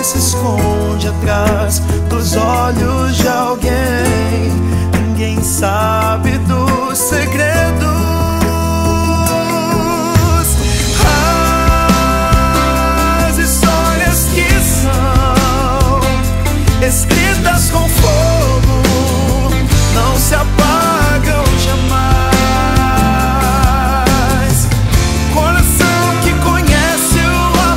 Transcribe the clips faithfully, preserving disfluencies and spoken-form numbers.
que se esconde atrás dos olhos de alguém. Ninguém sabe dos segredos. As histórias que são escritas com fogo não se apagam jamais. Coração que conhece o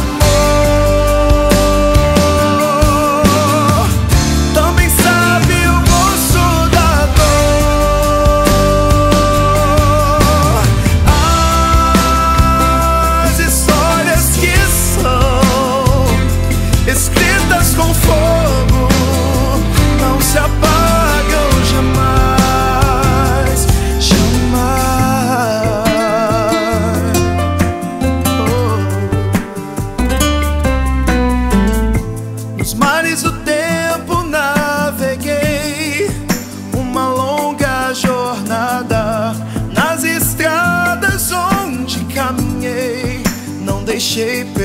amor também sabe o gosto da dor. As histórias que são escritas com fogo não se apagam jamais, jamais. Oh. Nos mares do tempo naveguei uma longa jornada, nas estradas onde caminhei não deixei